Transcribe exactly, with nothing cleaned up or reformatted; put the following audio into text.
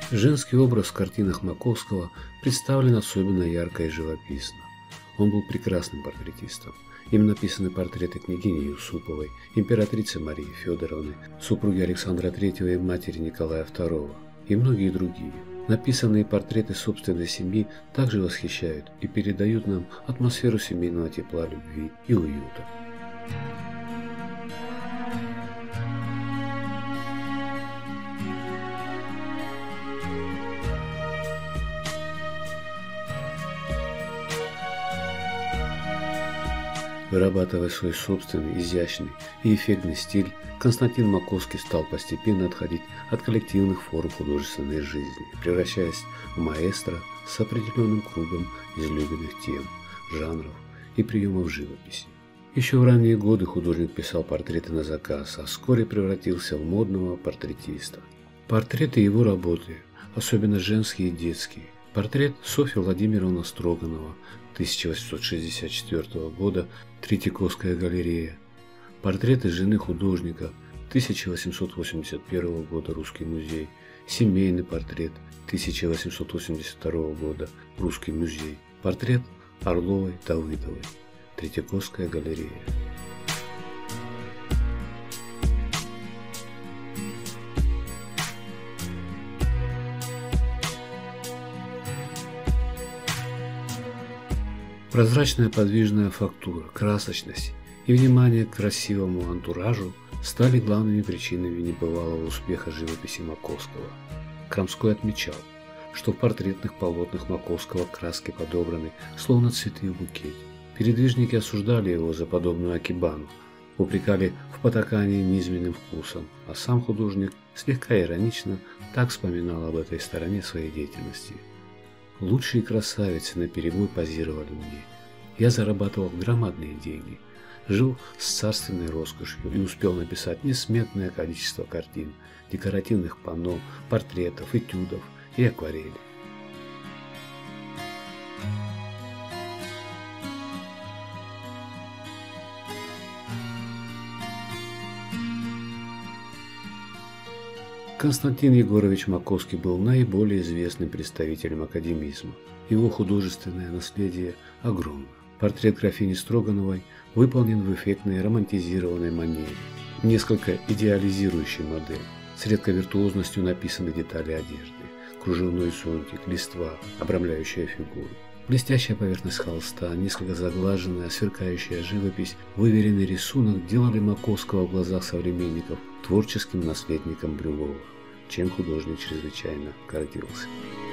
Женский образ в картинах Маковского представлен особенно ярко и живописно. Он был прекрасным портретистом. Им написаны портреты княгини Юсуповой, императрицы Марии Федоровны, супруги Александра Третьего и матери Николая Второго, и многие другие. Написанные портреты собственной семьи также восхищают и передают нам атмосферу семейного тепла, любви и уюта. Вырабатывая свой собственный, изящный и эффектный стиль, Константин Маковский стал постепенно отходить от коллективных форм художественной жизни, превращаясь в маэстро с определенным кругом излюбленных тем, жанров и приемов живописи. Еще в ранние годы художник писал портреты на заказ, а вскоре превратился в модного портретиста. Портреты его работы, особенно женские и детские. Портрет Софьи Владимировны Строганова тысяча восемьсот шестьдесят четвёртого года, Третьяковская галерея. Портреты жены художника тысяча восемьсот восемьдесят первого года, Русский музей. Семейный портрет тысяча восемьсот восемьдесят второго года, Русский музей. Портрет Орловой Давыдовой, Третьяковская галерея. Прозрачная подвижная фактура, красочность и внимание к красивому антуражу стали главными причинами небывалого успеха живописи Маковского. Крамской отмечал, что в портретных полотнах Маковского краски подобраны, словно цветы в букете. Передвижники осуждали его за подобную акибану, упрекали в потакании низменным вкусом, а сам художник слегка иронично так вспоминал об этой стороне своей деятельности. Лучшие красавицы наперебой позировали мне. Я зарабатывал громадные деньги, жил с царственной роскошью и успел написать несметное количество картин, декоративных панно, портретов, этюдов и акварелей. Константин Егорович Маковский был наиболее известным представителем академизма. Его художественное наследие огромно. Портрет графини Строгановой выполнен в эффектной романтизированной манере, несколько идеализирующей модель. С редкой виртуозностью написаны детали одежды, кружевной зонтик, листва, обрамляющая фигуру. Блестящая поверхность холста, несколько заглаженная, сверкающая живопись, выверенный рисунок делали Маковского в глазах современников творческим наследником Брюлова, чем художник чрезвычайно гордился.